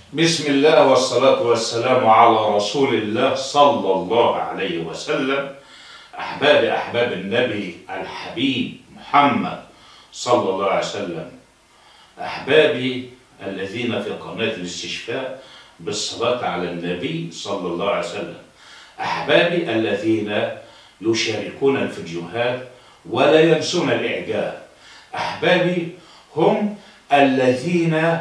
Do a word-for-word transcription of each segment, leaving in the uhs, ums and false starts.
بسم الله والصلاة والسلام على رسول الله صلى الله عليه وسلم. أحباب أحباب النبي الحبيب محمد صلى الله عليه وسلم، أحبابي الذين في قناة الاستشفاء بالصلاة على النبي صلى الله عليه وسلم، أحبابي الذين يشاركون الفيديوهات ولا ينسون الإعجاب، أحبابي هم الذين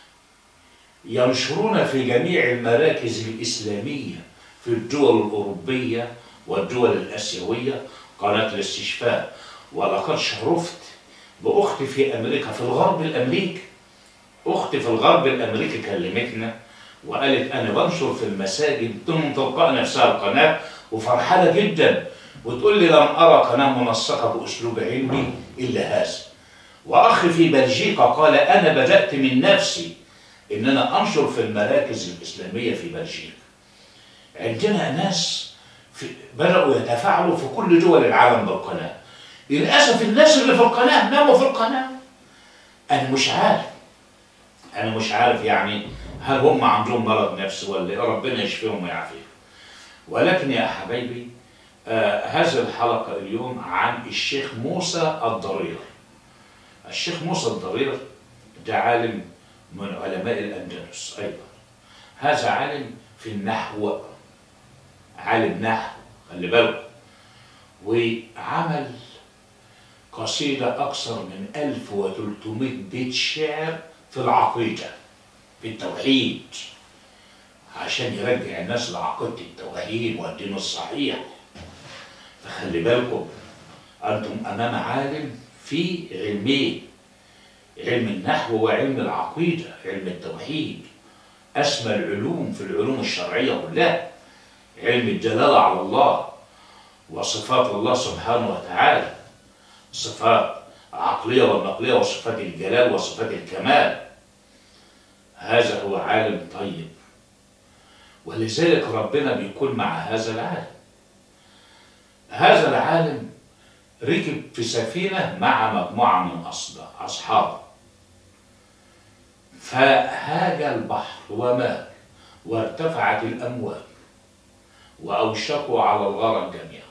ينشرون في جميع المراكز الإسلامية في الدول الأوروبية والدول الآسيوية قناة الاستشفاء. ولقد شرفت بأختي في أمريكا، في الغرب الأمريكي، أختي في الغرب الأمريكي كلمتنا وقالت أنا بنشر في المساجد من تلقاء نفسها القناة وفرحانة جدا، وتقول لي لم أرى قناة منسقة بأسلوب علمي إلا هذا. وأخي في بلجيكا قال أنا بدأت من نفسي إن أنا أنشر في المراكز الإسلامية في بلجيكا. عندنا ناس في بدأوا يتفاعلوا في كل دول العالم بالقناة. للأسف الناس اللي في القناة ناموا في القناة. أنا مش عارف أنا مش عارف يعني هل هم عندهم مرض نفسي ولا ربنا يشفيهم ويعافيهم. ولكن يا حبايبي، آه هذه الحلقة اليوم عن الشيخ موسى الضرير. الشيخ موسى الضرير ده عالم من علماء الأندلس أيضا. هذا عالم في النحو، عالم نحو خلي بالكم، وعمل قصيدة أكثر من ألف وثلاثمائة بيت شعر في العقيدة، في التوحيد، عشان يرجع الناس لعقيدة التوحيد والدين الصحيح. فخلي بالكم أنتم أمام عالم في علمين، علم النحو وعلم العقيدة، علم التوحيد، أسمى العلوم في العلوم الشرعية كلها، علم الدلالة على الله وصفات الله سبحانه وتعالى، صفات العقلية والنقلية وصفات الجلال وصفات الكمال. هذا هو عالم طيب، ولذلك ربنا بيكون مع هذا العالم. هذا العالم ركب في سفينة مع مجموعة من أصحابه، فهاج البحر ومات وارتفعت الأمواج وأوشكوا على الغرق جميعا.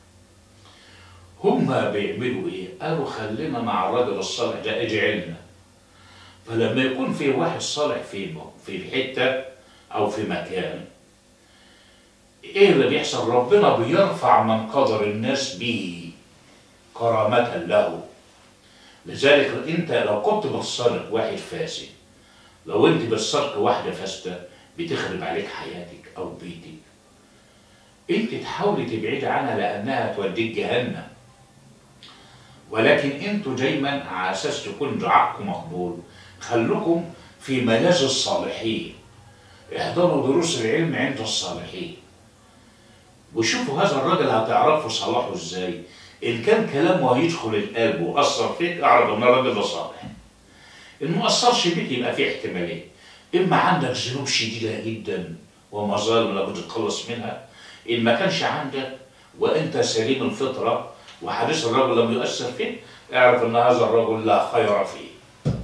هما بيعملوا إيه؟ قالوا خلينا مع الراجل الصالح ده اجعلنا. فلما يكون في واحد صالح في في حتة أو في مكان، إيه اللي بيحصل؟ ربنا بيرفع من قدر الناس به كرامة له. لذلك انت لو كنت بتصرف واحد فاسد، لو انت بتصرف واحدة فاسدة بتخرب عليك حياتك او بيتك، انت تحاولي تبعدي عنها لانها توديك جهنم. ولكن انتوا دايما على اساس تكون دعائكم مقبول خلوكم في ملاذ الصالحين، احضروا دروس العلم عند الصالحين وشوفوا هذا الراجل هتعرفوا صلاحه ازاي. إن كان كلامه هيدخل القلب وأثر فيك أعرف إن الراجل ده صالح. إن ما أثرش فيك يبقى في احتمالين، إما عندك ذنوب شديدة جدا ومظالم لابد تتخلص منها، إن ما كانش عندك وأنت سليم الفطرة وحديث الرجل لم يؤثر فيك اعرف إن هذا الرجل لا خير فيه.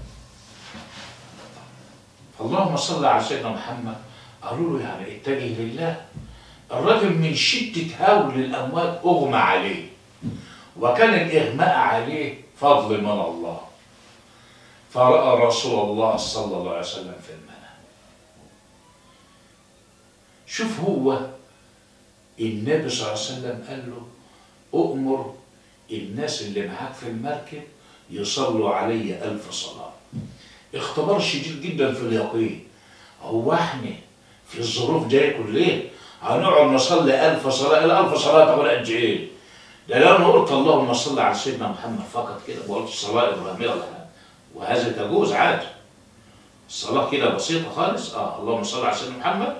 اللهم صل على سيدنا محمد. قالوا له يعني اتجه لله. الراجل من شدة هول الأموات أغمى عليه، وكان الإغماء عليه فضل من الله، فرأى رسول الله صلى الله عليه وسلم في المنام. شوف هو النبي صلى الله عليه وسلم قال له أؤمر الناس اللي معاك في المركب يصلوا علي ألف صلاة. اختبار شديد جدا في اليقين. هو احنا في الظروف دي كلها هنقعد نصلي ألف صلاة؟ الألف صلاة تاخد قد إيه؟ ده لو انا قلت اللهم صل على سيدنا محمد فقط كده وقلت الصلاه ابراهيميه ولا حاجه، وهذا تجوز عادي. الصلاه كده بسيطه خالص، اه اللهم صل على سيدنا محمد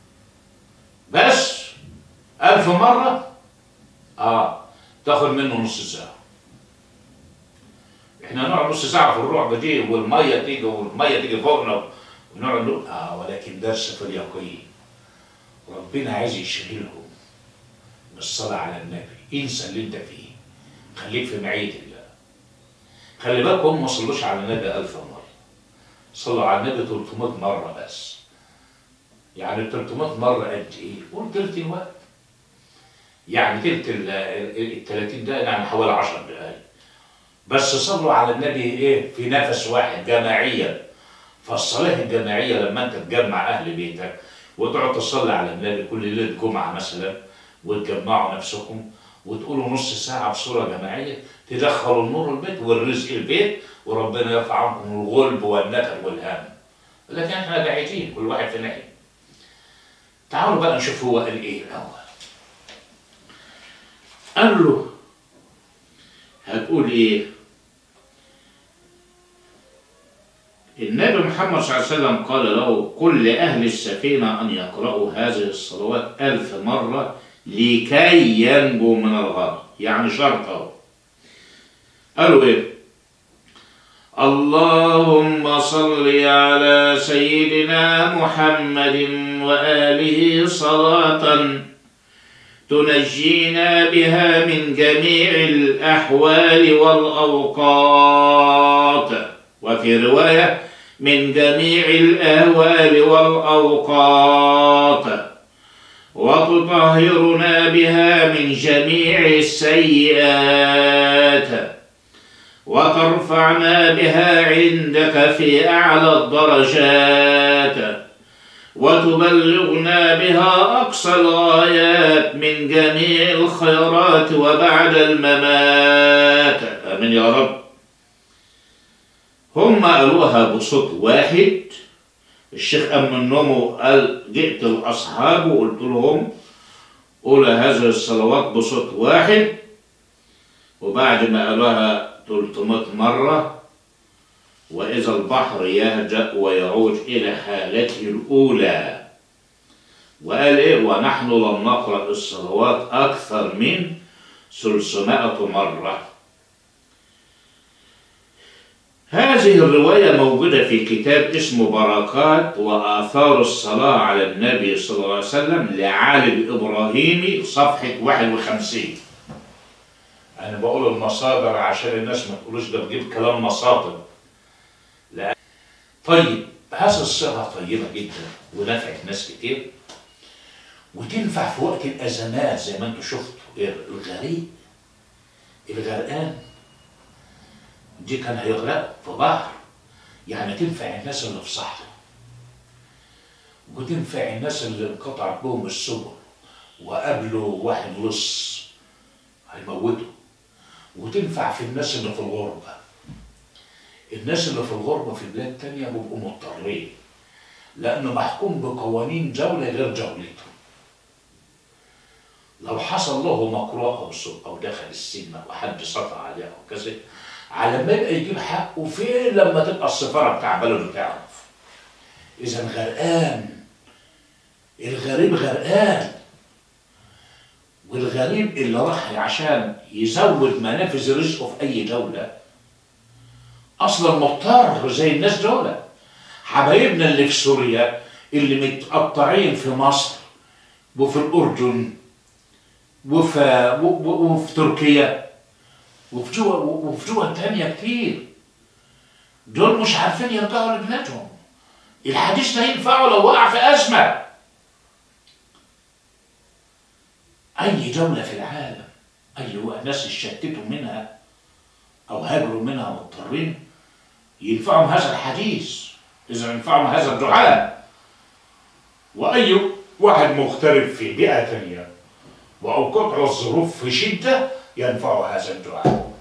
بس ألف مره، اه تاخد منه نص ساعه. احنا نقعد نص ساعه في الرعب دي والميه تيجي والميه تيجي فوقنا ونقعد نقول اه، ولكن درس في اليقين. ربنا عايز يشغلهم بالصلاه على النبي. انسى اللي انت فيه، خليك في معية الله. خلي بالكم هم ما صلوش على النبي ألف مرة، صلوا على النبي ثلاثمائة مرة بس. يعني ثلاثمائة مرة قد إيه؟ قول تلت الوقت. يعني تلت ال ثلاثين دقيقة، يعني حوالي عشر دقايق. بس صلوا على النبي إيه؟ في نفس واحد جماعيا. فالصلاة الجماعية لما أنت تجمع أهل بيتك وتقعد تصلي على النبي كل ليلة جمعة مثلا، وتجمعوا نفسكم وتقولوا نص ساعة بصورة جماعية، تدخلوا النور البيت والرزق البيت، وربنا يرفع عنكم الغلب والنكد والهم. لكن احنا بعيدين كل واحد في ناحية. تعالوا بقى نشوف هو قال ايه الأول. قال له هتقول ايه؟ النبي محمد صلى الله عليه وسلم قال له: قل لأهل السفينة أن يقرأوا هذه الصلوات ألف مرة لكي ينجوا من الغرق. يعني شرط اهو. قالوا ايه؟ اللهم صل على سيدنا محمد وآله صلاة تنجينا بها من جميع الأحوال والأوقات، وفي رواية من جميع الأهوال والأوقات، وتطهرنا بها من جميع السيئات، وترفعنا بها عندك في أعلى الدرجات، وتبلغنا بها أقصى الغايات من جميع الخيرات وبعد الممات. آمين يا رب. هم قالوها بصوت واحد. الشيخ قام من النوم وقال: جئت الأصحاب وقلت لهم قول هذه الصلوات بصوت واحد. وبعد ما قالوها ثلاثمائة مرة، وإذا البحر يهدأ ويعود إلى حالته الأولى. وقال إيه؟ ونحن لم نقرأ الصلوات أكثر من ثلاثمائة مرة. هذه الرواية موجودة في كتاب اسمه بركات وآثار الصلاة على النبي صلى الله عليه وسلم لعلي الإبراهيمي، صفحة واحد وخمسين. أنا بقول المصادر عشان الناس ما تقولوش ده بجيب كلام مصادر. لا. طيب، هذه الصيغة طيبة جدا ونفعت ناس كتير، وتنفع في وقت الأزمات زي ما انتم شفتوا. الغريق الغرقان دي كان هيغرق في بحر، يعني تنفع الناس اللي في صحراء، وتنفع الناس اللي انقطعت بهم السبل وقابلوا واحد لص هيموته، وتنفع في الناس اللي في الغربة. الناس اللي في الغربة في بلاد تانية بيبقوا مضطرين لأنه محكوم بقوانين دولة غير دولتهم. لو حصل له مكروه أو سوء أو دخل السجن أو حد سطع عليه أو كذا، على ما يبقى يجيب حقه فين لما تبقى السفارة بتاع بلده تعرف. إذا غرقان، الغريب غرقان. والغريب اللي راح عشان يزود منافذ رزقه في أي دولة أصلا مضطر زي الناس دول. حبايبنا اللي في سوريا اللي متقطعين في مصر وفي الأردن وفي, وفي تركيا وفي دول وفي دول تانية كتير، دول مش عارفين يرجعوا لبلادهم. الحديث ده ينفعه لو وقع في أزمة. أي دولة في العالم، أي ناس اتشتتوا منها أو هاجروا منها مضطرين، ينفعهم هذا الحديث إذا ينفعهم هذا الدعاء. وأي واحد مغترب في بيئة تانية وأوقات الظروف في شدة ينفعه هذا الدعاء.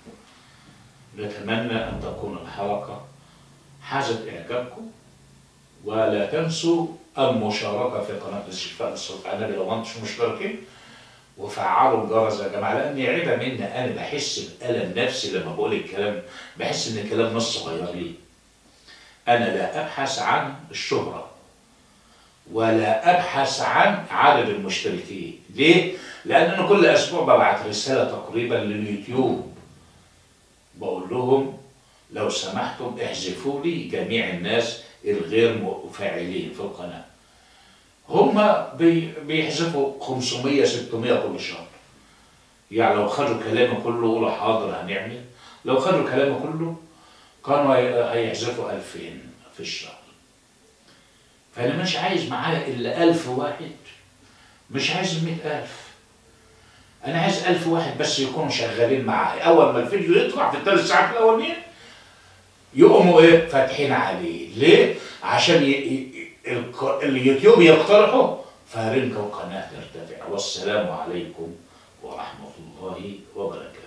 نتمنى أن تكون الحلقة حازت إعجابكم، ولا تنسوا المشاركة في قناة الاستشفاء بالصوت على النبي لو ما انتم مشتركين، وفعلوا الجرس يا جماعه، لان عيبه مني انا بحس بألم نفسي لما بقول الكلام، بحس ان الكلام ناس صغيرين. انا لا ابحث عن الشهره ولا ابحث عن عدد المشتركين. ليه؟ لان انا كل اسبوع ببعت رساله تقريبا لليوتيوب بقول لهم لو سمحتم احذفوا لي جميع الناس الغير فاعلين في القناه. هما بيحذفوا خمسمية ستمية كل شهر. يعني لو خدوا كلامي كله قولوا حاضر هنعمل، لو خدوا كلامي كله كانوا هيحذفوا ألفين في الشهر. فأنا مش عايز معايا إلا ألف واحد، مش عايز مئة ألف، أنا عايز ألف واحد بس يكونوا شغالين معايا. أول ما الفيديو يطلع في الثلاث ساعات الأولانية يقوموا إيه؟ فاتحين عليه. ليه؟ عشان ي... ي... اليوتيوب يقترحه فرنك القناة ترتفع. والسلام عليكم ورحمة الله وبركاته.